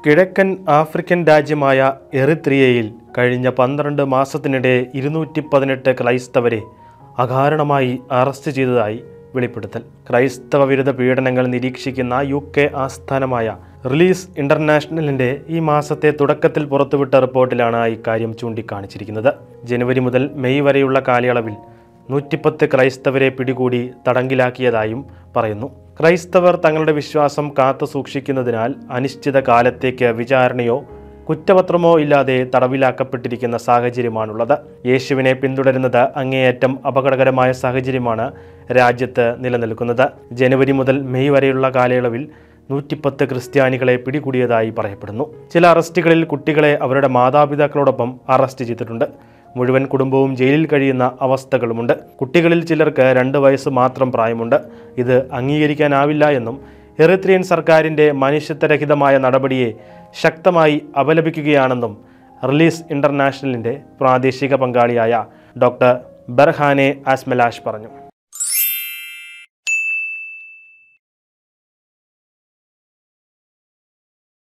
കിഴക്കൻ ആഫ്രിക്കൻ രാജ്യമായ എറിത്രിയയിൽ കഴിഞ്ഞ 12 മാസത്തിനിടെ 218 ക്രൈസ്തവരെ അകാരണമായി അറസ്റ്റ് ചെയ്തതായി വെളിപ്പെടുത്തൽ. ക്രൈസ്തവ വിരുദ്ധ പീഡനങ്ങൾ നിരീക്ഷിക്കുന്ന UK ആസ്ഥാനമായ റിലീസ് ഇന്റർനാഷണലിന്റെ ഈ മാസത്തെ തുടക്കത്തിൽ പുറത്തുവിട്ട റിപ്പോർട്ടിലാണ് ഇക്കാര്യം ചൂണ്ടിക്കാണിച്ചിരിക്കുന്നത്. ജനുവരി മുതൽ മെയ് വരെയുള്ള കാലയളവിൽ 110 ക്രൈസ്തവരെ പിടികൂടി തടങ്കിലാക്കിയതായും പറയുന്നു. ക്രൈസ്തവർ തങ്ങളുടെ വിശ്വാസം കാത്തു സൂക്ഷിക്കുന്നതിനാൽ അനിശ്ചിത കാലത്തേക്ക് വിചാരണയോ കുറ്റപത്രമോ ഇല്ലാതെ തടവിലാക്കപ്പെട്ടിരിക്കുന്ന സാഹചര്യമാണുള്ളത്. യേശുവിനെ പിന്തുടരുന്നത് അങ്ങേയറ്റം അപകടകരമായ സാഹചര്യമാണ് രാജ്യത്ത് നിലനിൽക്കുന്നത്. ജനുവരി മുതൽ മെയ് വരെയുള്ള കാലയളവിൽ 110 ക്രിസ്ത്യാനികളെ പിടികൂടിയതായി പറയപ്പെടുന്നു. ചില അറസ്റ്റുകളിൽ കുട്ടികളെ അവരുടെ മാതാപിതാക്കളോടൊപ്പം അറസ്റ്റ് ചെയ്തിട്ടുണ്ട്. മുഴുവൻ കുടുംബവും ജയിലിൽ കഴിയുന്ന അവസ്ഥകളുമുണ്ട്. കുട്ടികളിൽ ചിലർക്ക് 2 വയസ്സ് മാത്രം പ്രായമുണ്ട്. ഇത് അംഗീകരിക്കാനാവില്ല എന്നും എറിത്രിയൻ സർക്കാരിൻ്റെ മനുഷ്യത്വരഹിതമായ നടപടിയെ ശക്തമായി അപലപിക്കുകയാണെന്നും റിലീസ് ഇന്റർനാഷണലിൻ്റെ പ്രാദേശിക പങ്കാളിയായ ഡോക്ടർ ബർഹാനെ അസ്മലാഷ് പറഞ്ഞു.